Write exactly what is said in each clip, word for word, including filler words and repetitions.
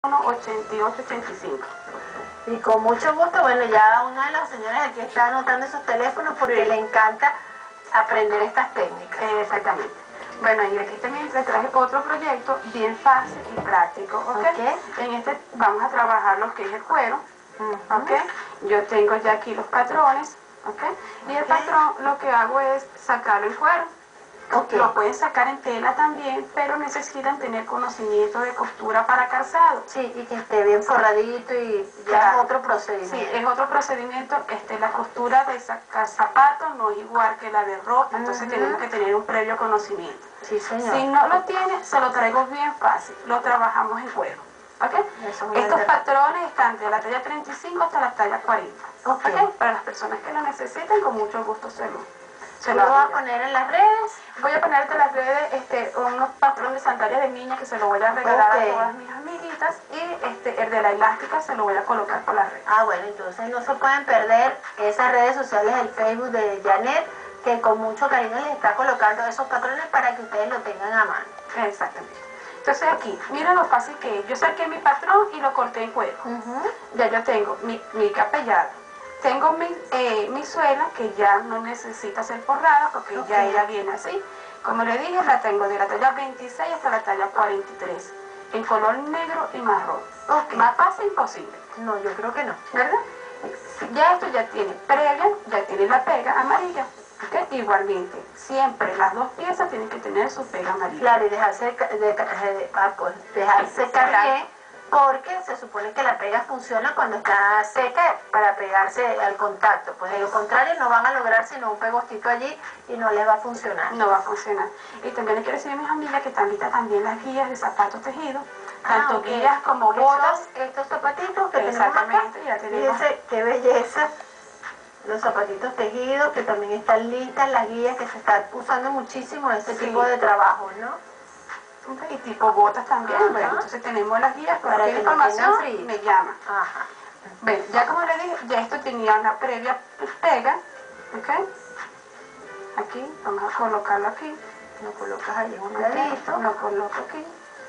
ochenta y ocho ochenta y cinco. Y con mucho gusto, bueno, ya una de las señoras aquí está anotando esos teléfonos porque Sí. le encanta aprender estas técnicas. Eh, exactamente. Bueno, y aquí también les traje otro proyecto bien fácil y práctico, ¿ok? Ok. En este vamos a trabajar lo que es el cuero, Uh-huh. ¿ok? Yo tengo ya aquí los patrones, ¿ok? Y el Ok. patrón lo que hago es sacarlo en cuero. Ok. Lo pueden sacar en tela también, pero necesitan tener conocimiento de costura para calzado. Sí, y que esté bien forradito y ya Claro. es otro procedimiento. Sí, es otro procedimiento. Este, la costura de sacar zapatos no es igual que la de ropa, entonces Ujú. tenemos que tener un previo conocimiento. Sí, señor. Si no lo tiene, se lo traigo bien fácil, lo trabajamos en cuero. ¿Okay? Eso es Estos verdad. patrones están de la talla treinta y cinco hasta la talla cuarenta. Ok. ¿Okay? Para las personas que lo necesiten, con mucho gusto se lo, se ¿Lo lo vas a hago yo. poner en las redes? Voy a ponerte en las redes este, unos patrones de sandalias de niña que se lo voy a regalar Ok. a todas mis amiguitas, y este, el de la elástica se lo voy a colocar por las redes. Ah, bueno, entonces no se pueden perder esas redes sociales, el Facebook de Janet, que con mucho cariño les está colocando esos patrones para que ustedes lo tengan a mano. Exactamente. Entonces aquí, mira lo fácil que es. Yo saqué mi patrón y lo corté en cuero. Uh-huh. Ya yo tengo mi, mi capellado. Tengo mi, eh, mi suela, que ya no necesita ser forrada porque Ok. ya ella viene así. Como le dije, la tengo de la talla veintiséis hasta la talla cuarenta y tres, en color negro y marrón. Ok. Más fácil imposible, No, yo creo que no. ¿verdad? Ya esto ya tiene previa, ya tiene la pega amarilla. ¿Ok? Igualmente, siempre las dos piezas tienen que tener su pega amarilla. Claro, y dejarse, ca- de, ca- de- ah, pues, dejar secar Secar. bien, porque se supone que la pega funciona cuando está seca para pegarse al contacto. Pues de lo contrario no van a lograr sino un pegostito allí y no les va a funcionar. No va a funcionar. Y también les quiero decir a mis amigas que están listas también las guías de zapatos tejidos, tanto Ah, ok. guías como Que botas. son estos zapatitos que tenemos acá. Exactamente, ya tenemos. Fíjense qué belleza. Los zapatitos tejidos que también están listas, las guías que se están usando muchísimo en este Sí. tipo de trabajo, ¿no? Y tipo botas también. Ajá. Bueno, entonces tenemos las guías. Para Cualquier que no información tengan frío. me llama. Ajá. Bueno, ya como les dije, ya esto tenía una previa pega. ¿Ok? Aquí, vamos a colocarlo aquí. Lo colocas ahí en un Aquí, ladito. lo coloco aquí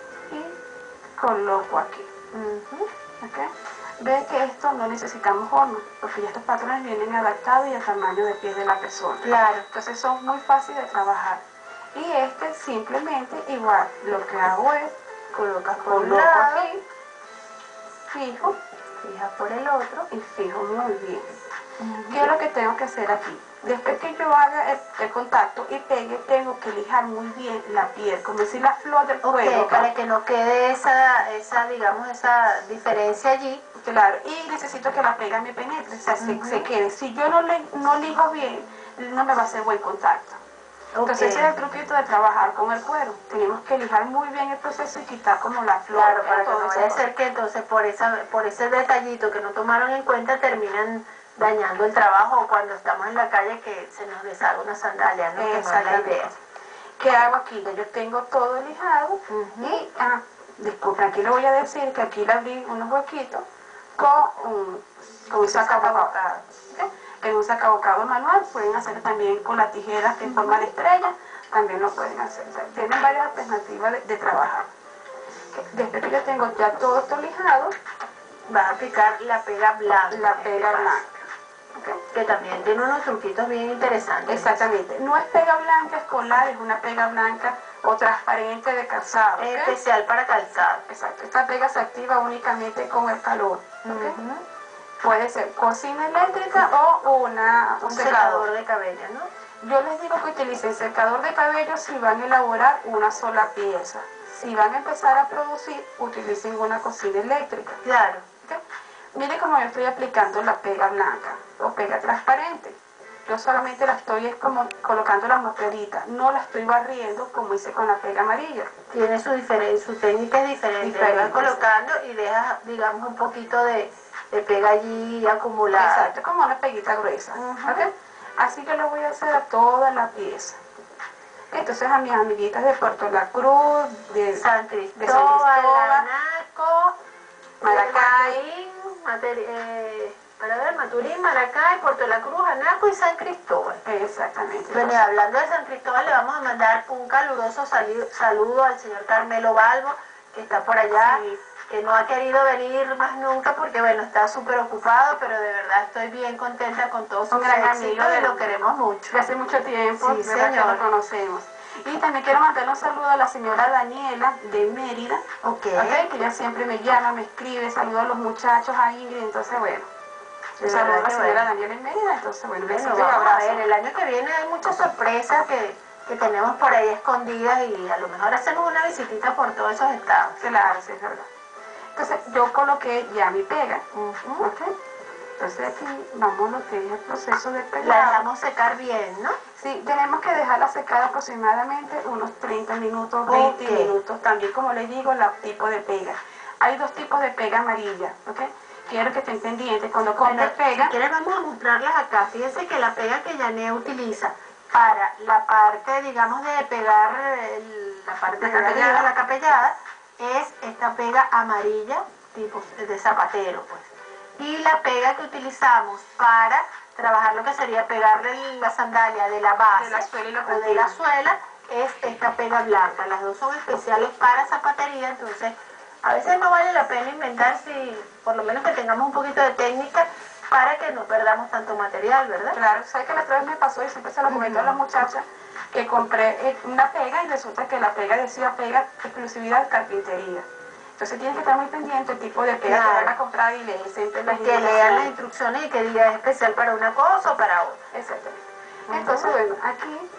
y coloco aquí. Ujú. ¿Ok? Ve que esto no necesitamos horma, porque ya estos patrones vienen adaptados y al tamaño de pie de la persona. Claro. Entonces son muy fáciles de trabajar. Y este simplemente igual, lo que hago es Colocas por un coloco lado, aquí, fijo fijas por el otro. y fijo muy bien. ¿Qué es lo que tengo que hacer aquí? Después que yo haga el, el contacto y pegue, tengo que lijar muy bien la piel, como decir la flor del Ok, cuero. ¿Ok? para que no quede esa, esa, digamos, esa diferencia allí. Claro, y necesito que la pega me penetre, o sea, se, Ujú. se quede. Si yo no, le, no lijo bien, no me va a hacer buen contacto. Entonces Ok. ese es el truquito de trabajar con el cuero. Tenemos que lijar muy bien el proceso y quitar como la flor. Claro, ¿ok? para que Toda no esa vaya a cosa. ser que entonces por, esa, por ese detallito que no tomaron en cuenta terminan dañando el trabajo, o cuando estamos en la calle que se nos deshaga una sandalia, ¿no? Que no es la Exactamente. idea. ¿Qué hago aquí? Ya yo tengo todo lijado. Ujú. Y, ah, disculpen, aquí le voy a decir que aquí le abrí unos huequitos con un, con un sacabocado. ¿Ok? En un sacabocado manual, pueden hacerlo también con las tijeras en forma de estrella, también lo pueden hacer. O sea, tienen varias alternativas de, de trabajar. Ok, después que yo tengo ya todo esto lijado, Vas a aplicar la pega blanca. la en este pega caso, blanca. ¿Ok? que también tiene unos truquitos bien interesantes. Exactamente. No es pega blanca escolar, es una pega blanca o transparente de calzado. Es ¿ok? especial para calzado. Exacto. Esta pega se activa únicamente con el calor. ¿ok? Ujú. Puede ser cocina eléctrica o una, un, Un secador. secador de cabello, ¿no? Yo les digo que utilicen secador de cabello si van a elaborar una sola pieza. Si van a empezar a producir, utilicen una cocina eléctrica. Claro. ¿Ok? Mire cómo yo estoy aplicando la pega blanca o pega transparente. Yo solamente la estoy es como colocando la mostradita, no la estoy barriendo como hice con la pega amarilla. Tiene su, diferen- su técnica es diferente. Diferente. Vas colocando y dejas, digamos, un poquito de, de pega allí acumulada. Exacto, como una peguita gruesa. Ujú. ¿Ok? Así que lo voy a hacer a toda la pieza. Entonces a mis amiguitas de Puerto La Cruz, de San de San Cristóbal, Cristóbal, Anaco, Maracay, Maturín, Mater- eh, para ver, Maturín, Maracay, Puerto La Cruz, Anaco y San Cristóbal. exactamente. Bueno, y Entonces, hablando de San Cristóbal, le vamos a mandar un caluroso sali- saludo al señor Carmelo Balbo, que está por allá sí, que no ha querido venir más nunca porque bueno, está súper ocupado, pero de verdad estoy bien contenta con todo su Un gran éxito amigo y de- lo queremos mucho. de hace mucho tiempo, Sí, ¿verdad? Que señor. lo conocemos. Y también quiero mandarle un saludo a la señora Daniela de Mérida, Ok. ¿ok? Que ella siempre me llama, me escribe, saluda a los muchachos, a Ingrid, entonces bueno, De un saludo a verdad la que señora bueno. Daniela en Mérida, entonces bueno, Bueno, besitos y vamos a abrazos. ver, el año que viene hay muchas sorpresas que, que tenemos por ahí escondidas y a lo mejor hacemos una visitita por todos esos estados. Claro, sí, es verdad. Entonces yo coloqué ya mi pega, Ujú. ¿ok? Entonces aquí vamos a lo que es el proceso de La pegado. dejamos secar bien, ¿no? Sí, tenemos que dejarla secar aproximadamente unos treinta minutos, veinte Ok. minutos. También, como les digo, el tipo de pega. Hay dos tipos de pega amarilla, ¿ok? Quiero que estén pendientes. Cuando compre Bueno, pega, si quieres vamos a mostrarlas acá. Fíjense que la pega que Yané utiliza para la parte, digamos, de pegar el- la parte La de arriba, capellada. la capellada, es esta pega amarilla, tipo de zapatero, pues. Y la pega que utilizamos para trabajar lo que sería pegarle la sandalia de la base De la suela y la o de pretina. la suela es esta pega blanca. Las dos son especiales para zapatería, entonces a veces no vale la pena inventar si por lo menos que tengamos un poquito de técnica para que no perdamos tanto material, ¿verdad? claro, ¿sabes que la otra vez me pasó y siempre se lo comento a las muchachas? Que compré eh, una pega y resulta que la pega decía pega exclusividad de carpintería. Entonces tienes que estar muy pendiente el tipo de pega Claro. que van a comprar y leer siempre las Y que lean las indicaciones. instrucciones y que diga es especial para una cosa o para otra. Exactamente. Entonces, bueno, aquí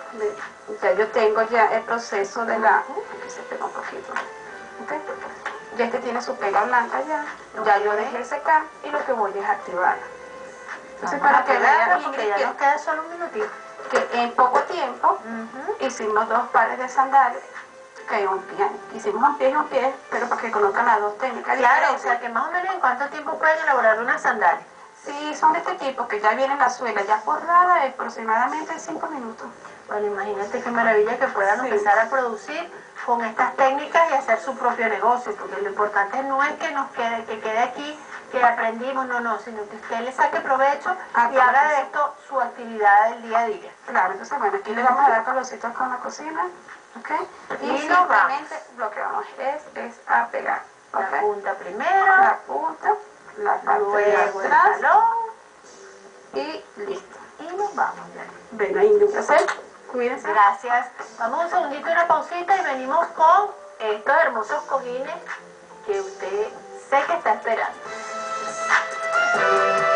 ve, ya yo tengo ya el proceso de la... Aquí se pega un poquito. ¿Ok? Ya este tiene su pega blanca ya. Ya yo dejé secar y lo que voy es activarla. Entonces, Vamos para a que pegarla vean, porque Ingrid, ya nos queda solo un minutito. que, que en poco tiempo Ujú. hicimos dos pares de sandalias, que un pie, hicimos un pie y un pie, pero para que conozcan las dos técnicas Claro, o diferentes. sea que más o menos en cuánto tiempo pueden elaborar una sandalia. Si son de este tipo, que ya viene la suela ya forrada, es aproximadamente cinco minutos. Bueno, imagínate qué maravilla que puedan Sí. empezar a producir con estas técnicas y hacer su propio negocio, porque lo importante no es que nos quede, que quede aquí, que aprendimos, no, no, sino que usted le saque provecho Ah, y haga claro que de sí. esto su actividad del día a día. Claro, entonces bueno, aquí le vamos a dar colorcitos con la cocina, ¿ok? Y, Y nos simplemente lo que vamos es, es a pegar, La ¿ok? punta primero, La punta, la parte luego de el atrás talón y listo. y nos vamos ya. Bueno, ahí un placer, cuídense. Gracias. Vamos un segundito, una pausita y venimos con estos hermosos cojines que usted sé que está esperando.